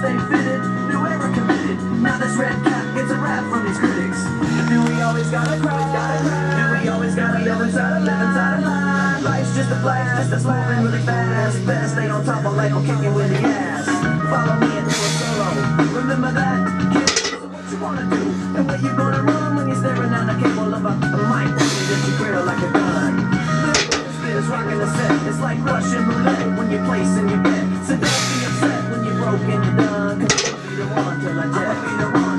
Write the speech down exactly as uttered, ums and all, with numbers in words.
stay fitted, new era committed. Now this red cap gets a rap from these critics. Do we always gotta cry? Do we always gotta live inside a live inside a line? Life's just a blast, that's moving really fast. Better stay on top of life or kick you in the ass. Follow me and do a solo. Remember that? Kid, so what you wanna do? And where you gonna run when you're staring at the cable of a, a mic pointed at your grill like a gun? It's rocking the set. It's like Russian roulette when you're placing your bet. So don't be upset when you're broke and you're done. Cause I'll be the one till I jet.